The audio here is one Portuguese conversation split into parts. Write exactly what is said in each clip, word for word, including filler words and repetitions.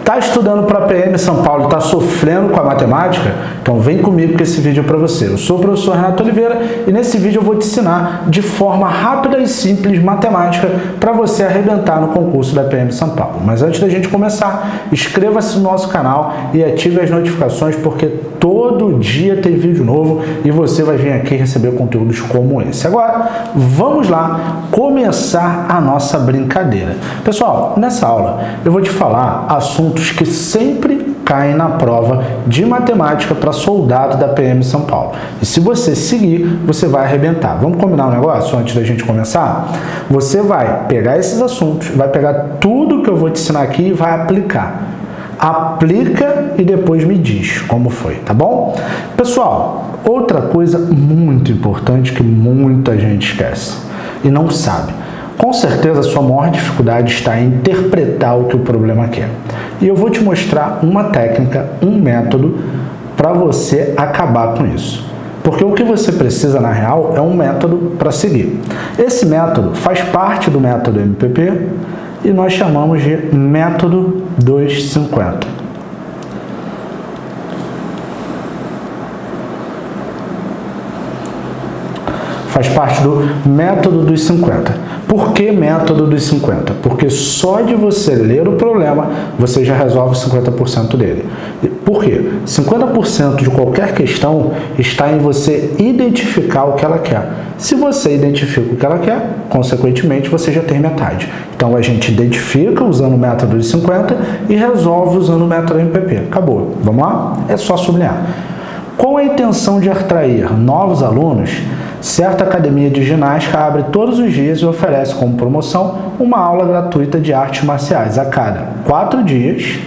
Tá estudando para P M São Paulo e está sofrendo com a matemática? Então vem comigo que esse vídeo é para você. Eu sou o professor Renato Oliveira e nesse vídeo eu vou te ensinar de forma rápida e simples matemática para você arrebentar no concurso da P M São Paulo. Mas antes da gente começar, inscreva-se no nosso canal e ative as notificações porque todo dia tem vídeo novo e você vai vir aqui receber conteúdos como esse. Agora, vamos lá começar a nossa brincadeira. Pessoal, nessa aula eu vou te falar assuntos que sempre caem na prova de matemática para soldado da P M São Paulo. E se você seguir, você vai arrebentar. Vamos combinar um negócio antes da gente começar? Você vai pegar esses assuntos, vai pegar tudo que eu vou te ensinar aqui e vai aplicar. Aplica e depois me diz como foi, tá bom? Pessoal, outra coisa muito importante que muita gente esquece e não sabe. Com certeza, a sua maior dificuldade está em interpretar o que o problema quer. E eu vou te mostrar uma técnica, um método para você acabar com isso. Porque o que você precisa, na real, é um método para seguir. Esse método faz parte do método M P P e nós chamamos de método duzentos e cinquenta. Faz parte do método dos cinquenta. Por que método dos cinquenta? Porque só de você ler o problema, você já resolve cinquenta por cento dele. Por quê? cinquenta por cento de qualquer questão está em você identificar o que ela quer. Se você identifica o que ela quer, consequentemente, você já tem metade. Então, a gente identifica usando o método dos cinquenta e resolve usando o método M P P. Acabou. Vamos lá? É só sublinhar. Com a intenção de atrair novos alunos, certa academia de ginástica abre todos os dias e oferece como promoção uma aula gratuita de artes marciais a cada quatro dias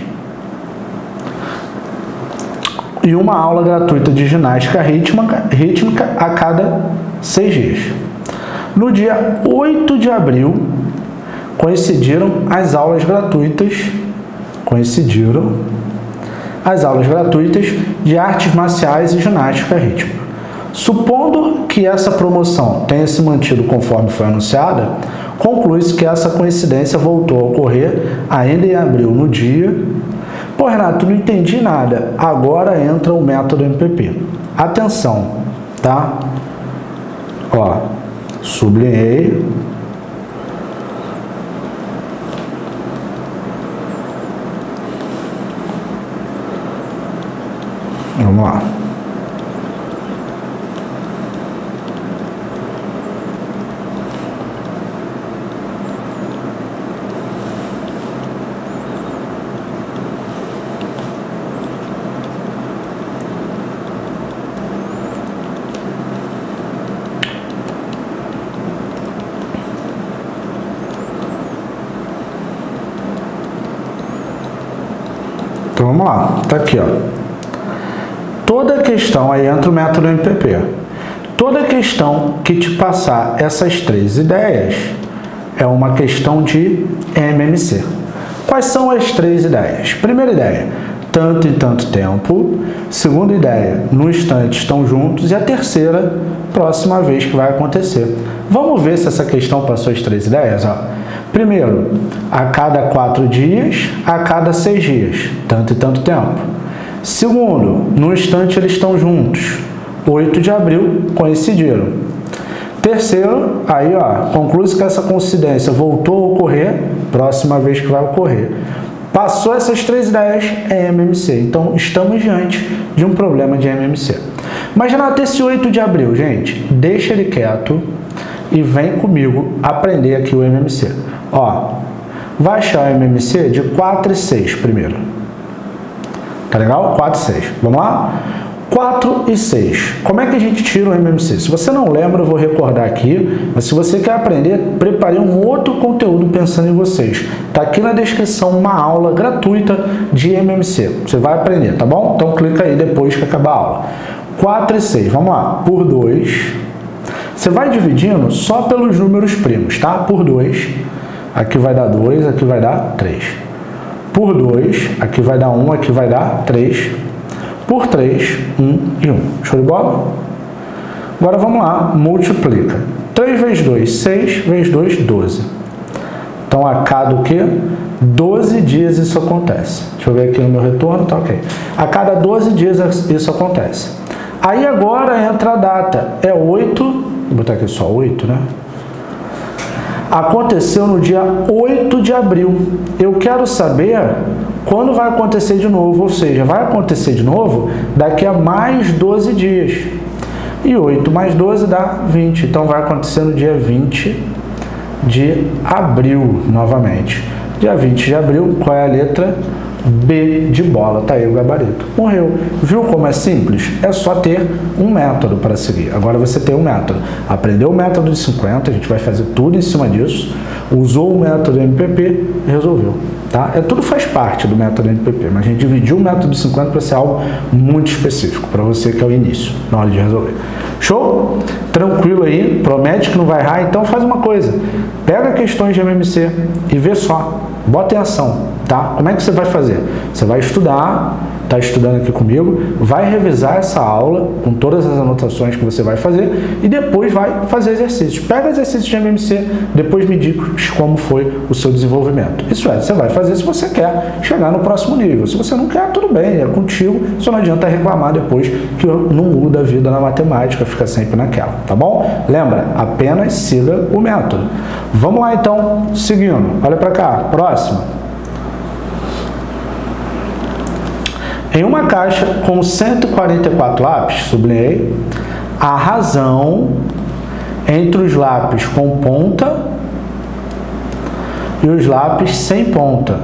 e uma aula gratuita de ginástica rítmica, rítmica a cada seis dias. No dia oito de abril, coincidiram as aulas gratuitas, coincidiram as aulas gratuitas de artes marciais e ginástica rítmica. Supondo que essa promoção tenha se mantido conforme foi anunciada, conclui-se que essa coincidência voltou a ocorrer ainda em abril no dia... Pô, Renato, não entendi nada. Agora entra o método M P P. Atenção, tá? Ó, sublinhei. Vamos lá. Então vamos lá, tá aqui, ó. Toda questão, aí entra o método M P P. Toda questão que te passar essas três ideias é uma questão de M M C. Quais são as três ideias? Primeira ideia, tanto em tanto tempo. Segunda ideia, no instante estão juntos. E a terceira, próxima vez que vai acontecer. Vamos ver se essa questão passou as três ideias, ó. Primeiro, a cada quatro dias, a cada seis dias, tanto e tanto tempo. Segundo, no instante eles estão juntos, oito de abril, coincidiram. Terceiro, aí ó, conclui-se que essa coincidência voltou a ocorrer, próxima vez que vai ocorrer. Passou essas três ideias, é M M C. Então, estamos diante de um problema de M M C. Mas já esse oito de abril, gente, deixa ele quieto e vem comigo aprender aqui o M M C. Ó, vai achar o M M C de quatro e seis primeiro. Tá legal? quatro e seis. Vamos lá? quatro e seis. Como é que a gente tira o M M C? Se você não lembra, eu vou recordar aqui, mas se você quer aprender, preparei um outro conteúdo pensando em vocês. Tá aqui na descrição uma aula gratuita de M M C. Você vai aprender, tá bom? Então clica aí depois que acabar a aula. quatro e seis. Vamos lá. Por dois. Você vai dividindo só pelos números primos, tá? Por dois. Aqui vai dar dois, aqui vai dar três. Por dois, aqui vai dar um, aqui vai dar três. Por três, um e um. Show de bola? Agora vamos lá, multiplica. três vezes dois, seis, vezes dois, doze. Então, a cada o quê? doze dias isso acontece. Deixa eu ver aqui no meu retorno, tá ok. A cada doze dias isso acontece. Aí agora entra a data, é oito, vou botar aqui só oito, né? Aconteceu no dia oito de abril. Eu quero saber quando vai acontecer de novo, ou seja, vai acontecer de novo daqui a mais doze dias. E oito mais doze dá vinte, então vai acontecer no dia vinte de abril novamente. Dia vinte de abril, qual é a letra? B de bola, tá aí o gabarito. Morreu. Viu como é simples? É só ter um método para seguir. Agora você tem um método. Aprendeu o método de cinquenta, a gente vai fazer tudo em cima disso. Usou o método M P P e resolveu. Tá? É, tudo faz parte do método M P P, mas a gente dividiu o método de cinquenta para ser algo muito específico, para você que é o início, na hora de resolver. Show? Tranquilo aí, promete que não vai errar, então faz uma coisa. Pega questões de M M C e vê só. Bota em ação, tá? Como é que você vai fazer? Você vai estudar, tá estudando aqui comigo, vai revisar essa aula com todas as anotações que você vai fazer e depois vai fazer exercícios. Pega exercícios de M M C, depois me diz como foi o seu desenvolvimento. Isso é, você vai fazer se você quer chegar no próximo nível. Se você não quer, tudo bem, é contigo, só não adianta reclamar depois que não muda a vida na matemática, fica sempre naquela, tá bom? Lembra, apenas siga o método. Vamos lá então, seguindo. Olha para cá, próxima. Em uma caixa com cento e quarenta e quatro lápis, sublinhei, a razão entre os lápis com ponta e os lápis sem ponta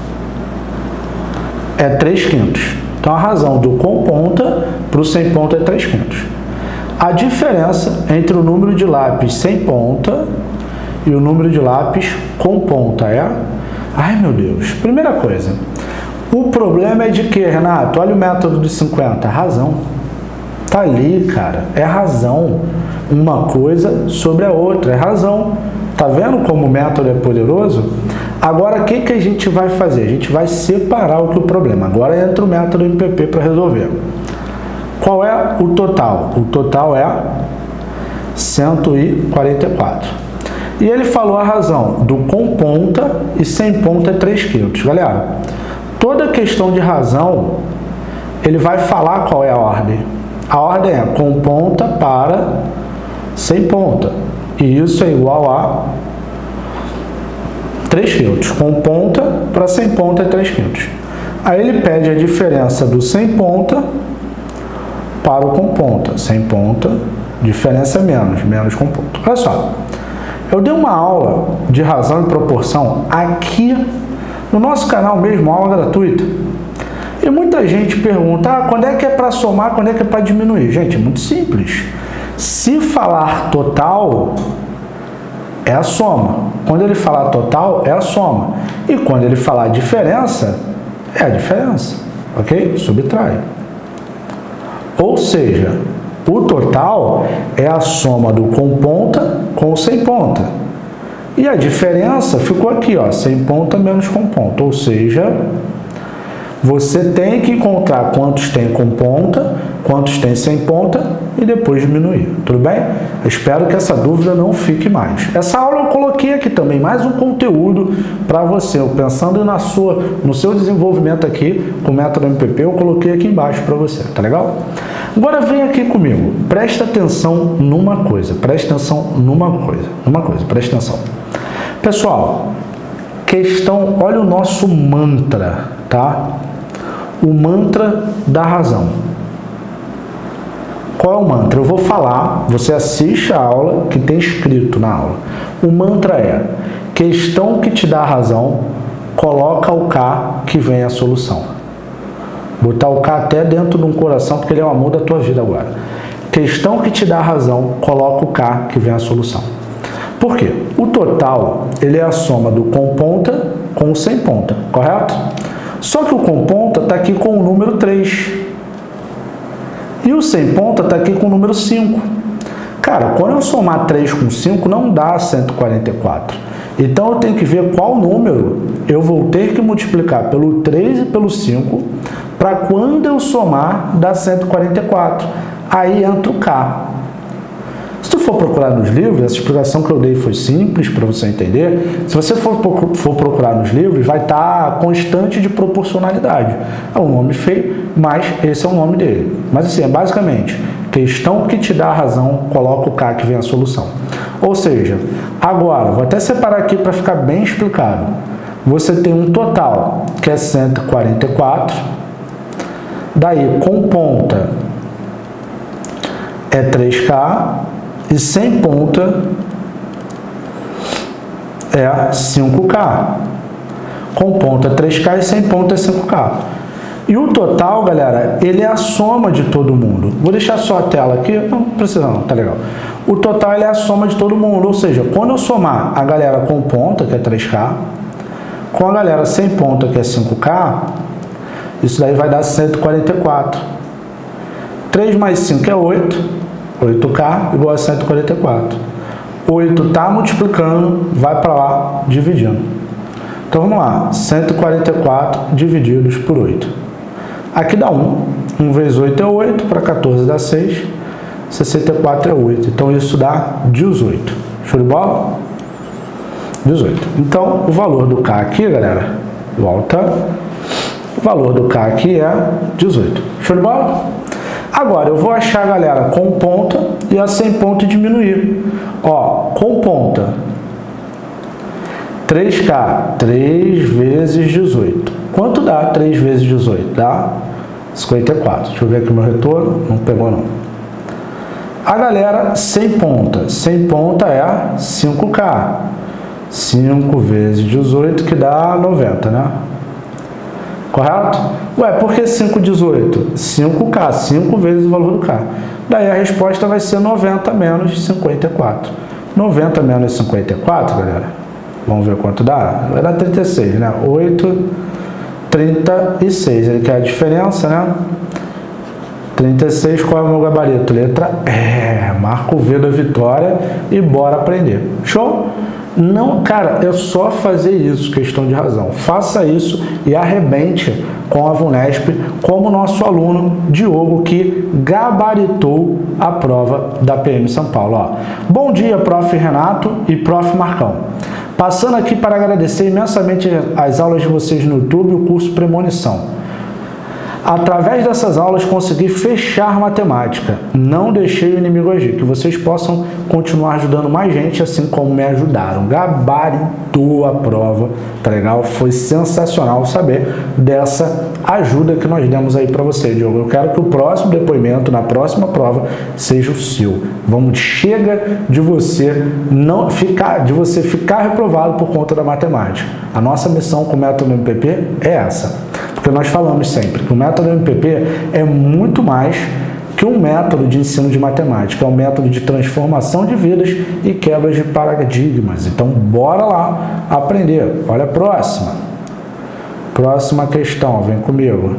é três quintos. Então, a razão do com ponta para o sem ponta é três quintos. A diferença entre o número de lápis sem ponta e o número de lápis com ponta é... Ai, meu Deus. Primeira coisa... O problema é de que, Renato? Olha o método de cinquenta. Razão. Tá ali, cara. É razão. Uma coisa sobre a outra. É razão. Tá vendo como o método é poderoso? Agora, o que, que a gente vai fazer? A gente vai separar o que é o problema. Agora entra o método M P P para resolver. Qual é o total? O total é cento e quarenta e quatro. E ele falou a razão do com ponta e sem ponta é três quintos. Galera, toda questão de razão, ele vai falar qual é a ordem. A ordem é com ponta para sem ponta. E isso é igual a três quintos. Com ponta para sem ponta é três quintos. Aí ele pede a diferença do sem ponta para o com ponta. Sem ponta, diferença é menos, menos com ponta. Olha só, eu dei uma aula de razão e proporção aqui no nosso canal mesmo, aula gratuita. E muita gente pergunta, ah, quando é que é para somar, quando é que é para diminuir? Gente, é muito simples. Se falar total, é a soma. Quando ele falar total, é a soma. E quando ele falar diferença, é a diferença. Ok? Subtrai. Ou seja, o total é a soma do com ponta com o sem ponta. E a diferença ficou aqui, ó, sem ponta menos com ponta. Ou seja, você tem que encontrar quantos tem com ponta, quantos tem sem ponta e depois diminuir. Tudo bem? Eu espero que essa dúvida não fique mais. Essa aula eu coloquei aqui também mais um conteúdo para você. Eu pensando na sua, no seu desenvolvimento aqui com o método M P P, eu coloquei aqui embaixo para você. Tá legal? Agora vem aqui comigo. Presta atenção numa coisa. Presta atenção numa coisa. Numa coisa. Presta atenção. Pessoal, questão, olha o nosso mantra, tá? O mantra da razão. Qual é o mantra? Eu vou falar, você assiste a aula que tem escrito na aula. O mantra é, questão que te dá a razão, coloca o K que vem a solução. Botar o K até dentro de um coração, porque ele é o amor da tua vida agora. Questão que te dá a razão, coloca o K que vem a solução. Por quê? O total, ele é a soma do com ponta com o sem ponta, correto? Só que o com ponta está aqui com o número três. E o sem ponta está aqui com o número cinco. Cara, quando eu somar três com cinco, não dá cento e quarenta e quatro. Então, eu tenho que ver qual número eu vou ter que multiplicar pelo três e pelo cinco para quando eu somar dar cento e quarenta e quatro. Aí entra o K. Se tu for procurar nos livros, essa explicação que eu dei foi simples para você entender. Se você for, for procurar nos livros, vai estar constante de proporcionalidade. É um nome feio, mas esse é o nome dele. Mas assim, é basicamente, questão que te dá a razão, coloca o K que vem a solução. Ou seja, agora, vou até separar aqui para ficar bem explicado. Você tem um total, que é cento e quarenta e quatro, daí com ponta é três K, e sem ponta é cinco K. Com ponta é três K e sem ponta é cinco K. E o total, galera, ele é a soma de todo mundo. Vou deixar só a tela aqui. Não precisa não, tá legal. O total ele é a soma de todo mundo. Ou seja, quando eu somar a galera com ponta, que é três K, com a galera sem ponta, que é cinco K, isso daí vai dar cento e quarenta e quatro. três mais cinco é oito. oito K igual a cento e quarenta e quatro. oito está multiplicando, vai para lá, dividindo. Então, vamos lá. cento e quarenta e quatro divididos por oito. Aqui dá um. um vezes oito é oito, para quatorze dá seis. sessenta e quatro é oito. Então, isso dá dezoito. Show de bola? dezoito. Então, o valor do K aqui, galera, volta. O valor do K aqui é dezoito. Show de bola? Agora, eu vou achar a galera com ponta e a sem ponta e diminuir. Ó, com ponta, três K, três vezes dezoito. Quanto dá três vezes dezoito? Dá cinquenta e quatro. Deixa eu ver aqui o meu retorno. Não pegou, não. A galera sem ponta. Sem ponta é cinco K. cinco vezes dezoito, que dá noventa, né? Correto? Ué, por que cinco, dezoito? cinco K, cinco vezes o valor do K. Daí a resposta vai ser noventa menos cinquenta e quatro. noventa menos cinquenta e quatro, galera. Vamos ver quanto dá? Vai dar trinta e seis, né? oito, trinta e seis. Ele quer a diferença, né? trinta e seis, qual é o meu gabarito? Letra E. Marca o V da vitória e bora aprender. Show? Não, cara, é só fazer isso, questão de razão. Faça isso e arrebente com a VUNESP, como nosso aluno Diogo, que gabaritou a prova da P M São Paulo. Ó. Bom dia, prof Renato e prof Marcão. Passando aqui para agradecer imensamente as aulas de vocês no YouTube e o curso Premonição. Através dessas aulas consegui fechar matemática. Não deixei o inimigo agir. Que vocês possam continuar ajudando mais gente, assim como me ajudaram. Gabaritou a prova, tá legal? Foi sensacional saber dessa ajuda que nós demos aí para você, Diogo. Eu quero que o próximo depoimento, na próxima prova, seja o seu. Vamos, chega de você não ficar, de você ficar reprovado por conta da matemática. A nossa missão com o método M P P é essa. Porque nós falamos sempre que o método M P P é muito mais que um método de ensino de matemática, é um método de transformação de vidas e quebra de paradigmas. Então, bora lá aprender. Olha a próxima. Próxima questão, vem comigo.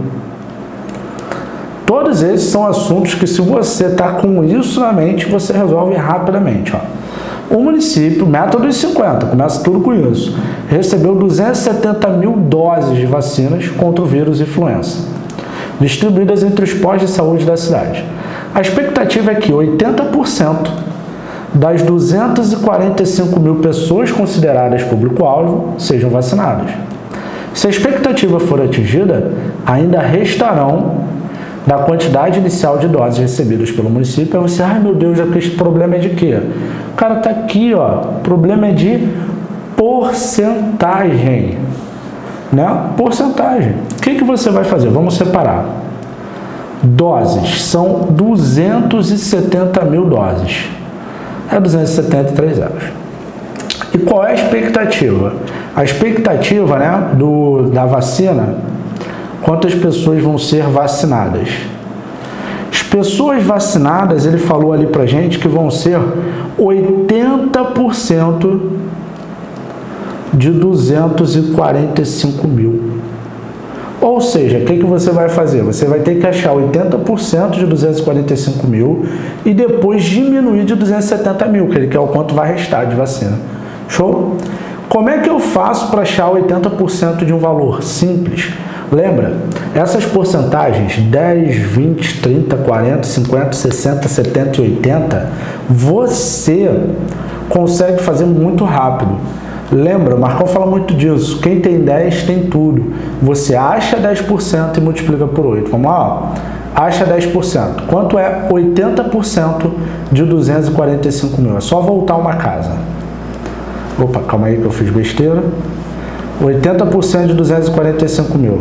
Todos esses são assuntos que, se você está com isso na mente, você resolve rapidamente. Ó. O município, método dos cinquenta, começa tudo com isso, recebeu duzentas e setenta mil doses de vacinas contra o vírus influenza, distribuídas entre os postos de saúde da cidade. A expectativa é que oitenta por cento das duzentas e quarenta e cinco mil pessoas consideradas público-alvo sejam vacinadas. Se a expectativa for atingida, ainda restarão da quantidade inicial de doses recebidas pelo município. Aí você, ai meu Deus, esse problema é de quê? O cara tá aqui, ó, o problema é de porcentagem, né? Porcentagem. O que que você vai fazer? Vamos separar. Doses, são duzentas e setenta mil doses. É duzentos e setenta e três euros. E qual é a expectativa? A expectativa, né, do, da vacina, quantas pessoas vão ser vacinadas? As pessoas vacinadas, ele falou ali pra gente que vão ser oitenta por cento de duzentos e quarenta e cinco mil. Ou seja, o que que você vai fazer? Você vai ter que achar oitenta por cento de duzentos e quarenta e cinco mil e depois diminuir de duzentos e setenta mil, que ele quer o quanto vai restar de vacina. Show? Como é que eu faço para achar oitenta por cento de um valor? Simples. Lembra? Essas porcentagens dez, vinte, trinta, quarenta, cinquenta, sessenta, setenta e oitenta, você consegue fazer muito rápido. Lembra, o Marcão fala muito disso. Quem tem dez tem tudo. Você acha dez por cento e multiplica por oito. Vamos lá, ó. Acha dez por cento. Quanto é oitenta por cento de duzentos e quarenta e cinco mil? É só voltar uma casa. Opa, calma aí que eu fiz besteira. oitenta por cento de duzentos e quarenta e cinco mil.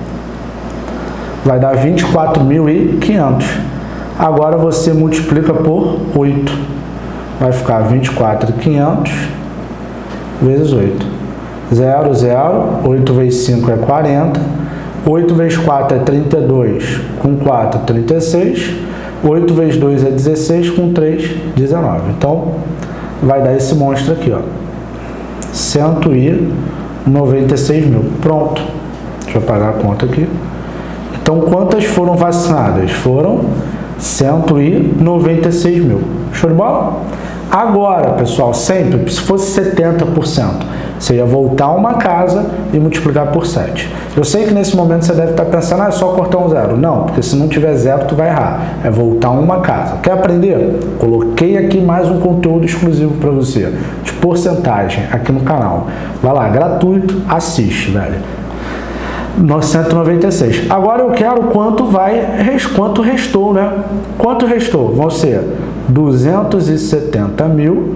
Vai dar vinte e quatro mil e quinhentos. Agora você multiplica por oito. Vai ficar vinte e quatro mil e quinhentos vezes oito. zero, zero. oito vezes cinco é quarenta. oito vezes quatro é trinta e dois. Com quatro, trinta e seis. oito vezes dois é dezesseis. Com três, dezenove. Então, vai dar esse monstro aqui, ó. cento e noventa e seis mil. Pronto. Deixa eu pagar a conta aqui. Então, quantas foram vacinadas? Foram cento e noventa e seis mil. Show de bola? Agora, pessoal, sempre, se fosse setenta por cento, você ia voltar uma casa e multiplicar por sete. Eu sei que nesse momento você deve estar pensando, ah, é só cortar um zero. Não, porque se não tiver zero, tu vai errar. É voltar uma casa. Quer aprender? Coloquei aqui mais um conteúdo exclusivo para você, de porcentagem, aqui no canal. Vai lá, gratuito, assiste, velho. cento e noventa e seis. Agora eu quero quanto vai, quanto restou, né? Quanto restou? Vão ser duzentos e setenta mil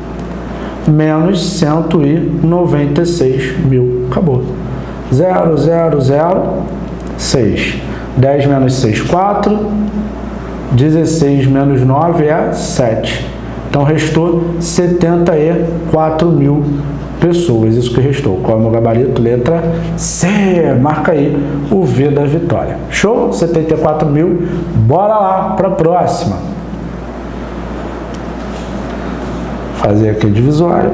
menos cento e noventa e seis mil. Acabou. zero, zero, zero, seis. dez menos seis, quatro. dezesseis menos nove é sete. Então restou setenta e quatro mil pessoas. Isso que restou. Qual é o meu gabarito? Letra C. Marca aí o V da vitória. Show? setenta e quatro mil. Bora lá para a próxima. Fazer aqui o divisório.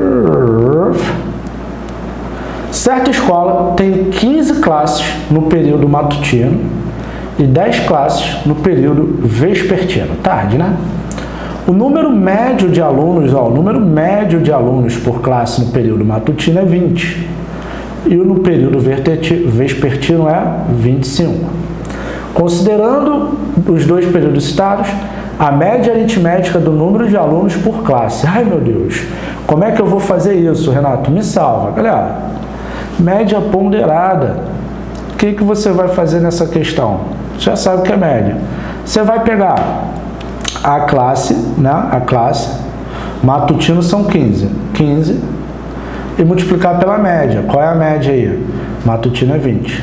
Certa escola tem quinze classes no período matutino e dez classes no período vespertino. Tarde, né? O número médio de alunos, ó, o número médio de alunos por classe no período matutino é vinte. E no período vespertino é vinte e cinco. Considerando os dois períodos citados, a média aritmética do número de alunos por classe. Ai, meu Deus, como é que eu vou fazer isso, Renato? Me salva. Galera, média ponderada. O que, que você vai fazer nessa questão? Você já sabe o que é média. Você vai pegar a classe, né? A classe, matutino são quinze. quinze e multiplicar pela média. Qual é a média aí? Matutino é vinte.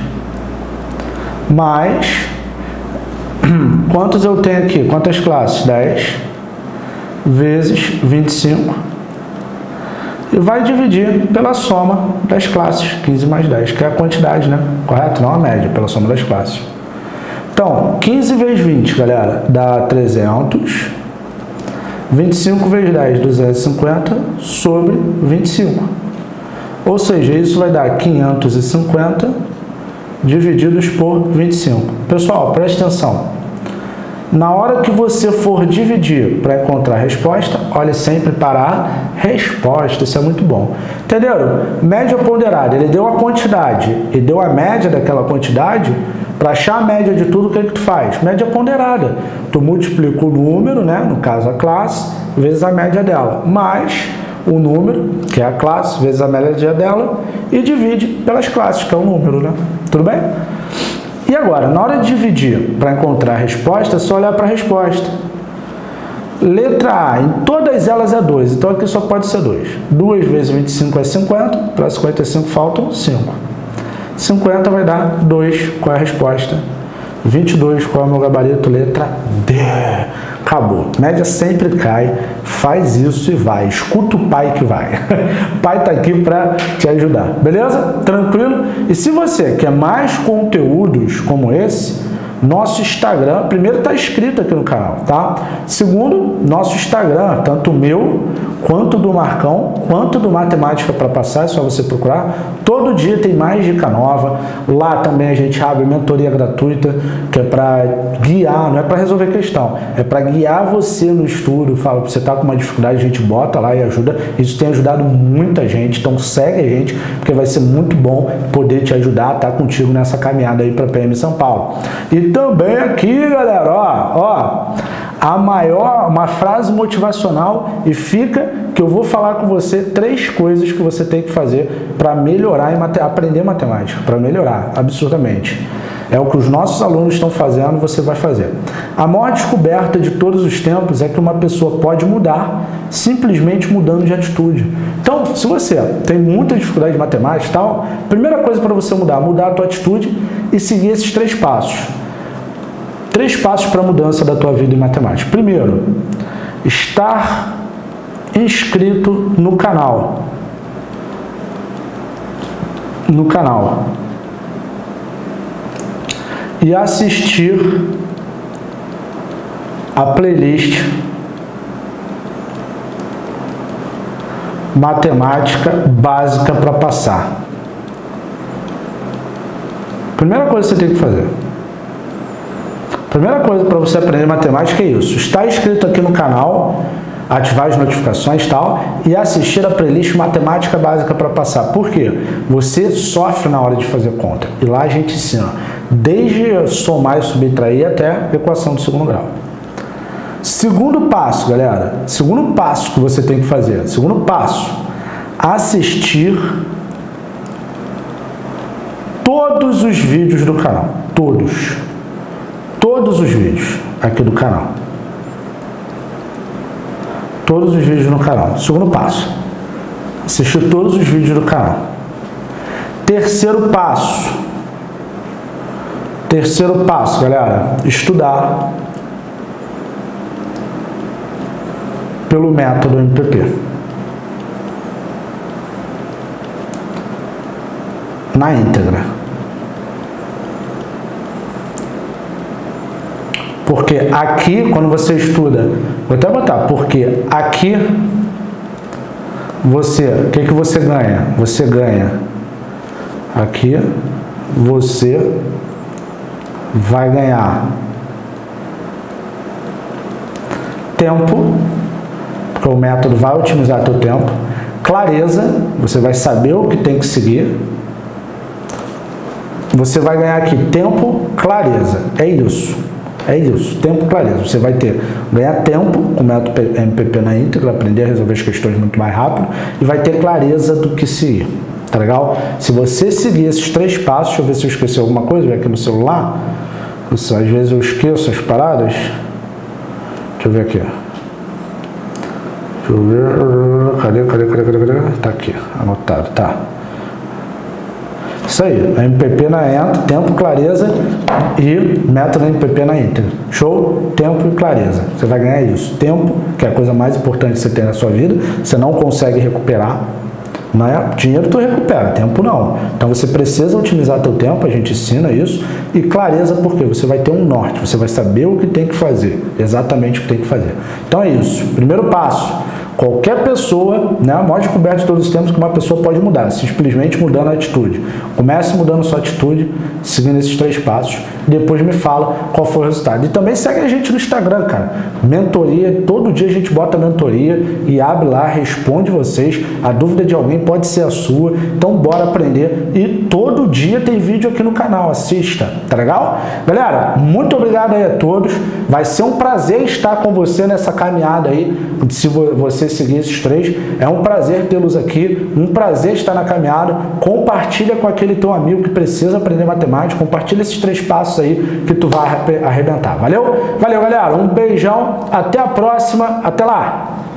Mais, quantos eu tenho aqui? Quantas classes? dez vezes vinte e cinco. E vai dividir pela soma das classes. quinze mais dez, que é a quantidade, né? Correto? Não a média, pela soma das classes. Então, quinze vezes vinte, galera, dá trezentos. vinte e cinco vezes dez, duzentos e cinquenta sobre vinte e cinco. Ou seja, isso vai dar quinhentos e cinquenta divididos por vinte e cinco. Pessoal, preste atenção. Na hora que você for dividir para encontrar a resposta, olhe sempre para a resposta. Isso é muito bom. Entenderam? Média ponderada. Ele deu a quantidade e deu a média daquela quantidade. Para achar a média de tudo, o que é que tu faz? Média ponderada. Tu multiplica o número, né? No caso a classe, vezes a média dela. Mais o número, que é a classe, vezes a média dela. E divide pelas classes, que é o número, né? Tudo bem? E agora, na hora de dividir para encontrar a resposta, é só olhar para a resposta. Letra A, em todas elas é dois, então aqui só pode ser dois. duas vezes vinte e cinco é cinquenta, para cinquenta e cinco faltam cinco. cinquenta vai dar dois, qual é a resposta? vinte e dois, qual é o meu gabarito? Letra D. Acabou. Média sempre cai, faz isso e vai. Escuta o pai que vai. O pai está aqui para te ajudar. Beleza? Tranquilo? E se você quer mais conteúdos como esse, nosso Instagram, primeiro está inscrito aqui no canal, tá? Segundo, nosso Instagram, tanto o meu quanto do Marcão, quanto do Matemática para Passar, é só você procurar. Todo dia tem mais dica nova. Lá também a gente abre mentoria gratuita, que é para guiar, não é para resolver questão, é para guiar você no estudo. Fala, você está com uma dificuldade, a gente bota lá e ajuda. Isso tem ajudado muita gente, então segue a gente, porque vai ser muito bom poder te ajudar, estar tá contigo nessa caminhada aí para P M São Paulo. E também aqui, galera, ó, ó, a maior, uma frase motivacional, e fica que eu vou falar com você três coisas que você tem que fazer para melhorar e mate, aprender matemática, para melhorar absurdamente. É o que os nossos alunos estão fazendo, você vai fazer. A maior descoberta de todos os tempos é que uma pessoa pode mudar simplesmente mudando de atitude. Então, se você tem muita dificuldade de matemática e tal, primeira coisa para você mudar, mudar a tua atitude e seguir esses três passos. Três passos para a mudança da tua vida em matemática. Primeiro, estar inscrito no canal. No canal. E assistir a playlist Matemática Básica para Passar. Primeira coisa que você tem que fazer. Primeira coisa para você aprender matemática é isso. Estar inscrito aqui no canal, ativar as notificações e tal, e assistir a playlist Matemática Básica para Passar. Por quê? Você sofre na hora de fazer conta. E lá a gente ensina desde somar e subtrair até equação do segundo grau. Segundo passo, galera. Segundo passo que você tem que fazer. Segundo passo. Assistir todos os vídeos do canal. Todos. Todos os vídeos aqui do canal. Todos os vídeos no canal. Segundo passo. Assistir todos os vídeos do canal. Terceiro passo. Terceiro passo, galera. Estudar pelo método M P P. Na íntegra. Porque aqui, quando você estuda, vou até botar, porque aqui você, o que que você ganha? Você ganha aqui, você vai ganhar tempo, porque o método vai otimizar teu tempo, clareza, você vai saber o que tem que seguir, você vai ganhar aqui tempo, clareza, é isso. É isso, tempo, clareza. Você vai ter, ganhar tempo com o método M P P na íntegra, aprender a resolver as questões muito mais rápido, e vai ter clareza do que seguir. Tá legal? Se você seguir esses três passos, deixa eu ver se eu esqueci alguma coisa, vai aqui no celular. Às vezes eu esqueço as paradas. Deixa eu ver aqui. Deixa eu ver. Cadê, cadê, cadê, cadê, cadê? Tá aqui, anotado, tá. Isso aí, M P P na íntegra, tempo, clareza e método M P P na íntegra. Show? Tempo e clareza. Você vai ganhar isso. Tempo, que é a coisa mais importante que você tem na sua vida, você não consegue recuperar. Não é? Dinheiro tu recupera, tempo não. Então você precisa otimizar teu tempo, a gente ensina isso. E clareza porque você vai ter um norte, você vai saber o que tem que fazer, exatamente o que tem que fazer. Então é isso. Primeiro passo. Qualquer pessoa, né, a maior descoberta de todos os tempos que uma pessoa pode mudar, simplesmente mudando a atitude. Comece mudando sua atitude, seguindo esses três passos, depois me fala qual foi o resultado. E também segue a gente no Instagram, cara. Mentoria, todo dia a gente bota mentoria e abre lá, responde vocês. A dúvida de alguém pode ser a sua, então bora aprender. E todo dia tem vídeo aqui no canal, assista, tá legal? Galera, muito obrigado aí a todos. Vai ser um prazer estar com você nessa caminhada aí, se você seguir esses três. É um prazer tê-los aqui, um prazer estar na caminhada. Compartilha com aquele teu amigo que precisa aprender matemática, compartilha esses três passos aí que tu vai arrebentar. Valeu? Valeu, galera. Um beijão, até a próxima, até lá!